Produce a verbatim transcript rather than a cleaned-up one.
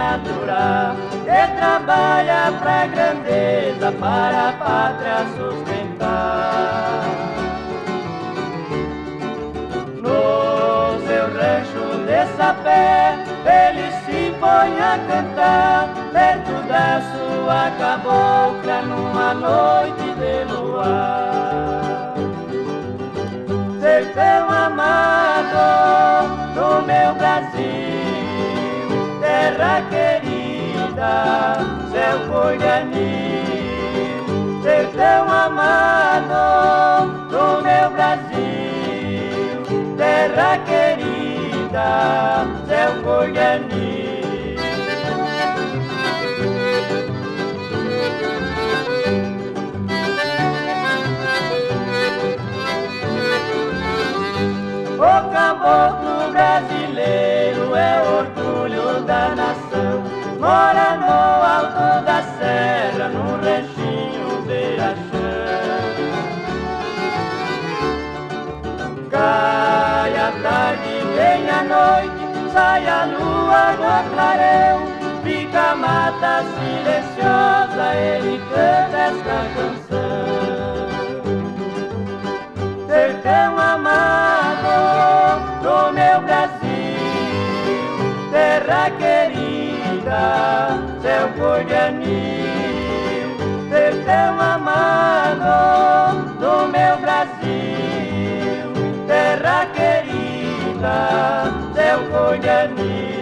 semeadura, que trabalha pra grandeza, para a pátria sustentar. No seu rancho de sapé, ele se põe a cantar, perto da sua cabocla, numa noite de luar. Sertão amado do meu Brasil, terra querida, céu cor-de-anil. Sertão amado do meu Brasil, terra querida, céu cor-de-anil. O caboclo brasileiro é orgulho da nação, mora no alto da serra, num ranchinho beira-chão. Cai a tarde, vem a noite, sai a lua no clarão, fica a mata silenciosa, ele canta esta canção. Sertão amado do meu Brasil, terra querida, céu cor-de-anil. Sertão amado do meu Brasil, terra querida, céu cor-de-anil.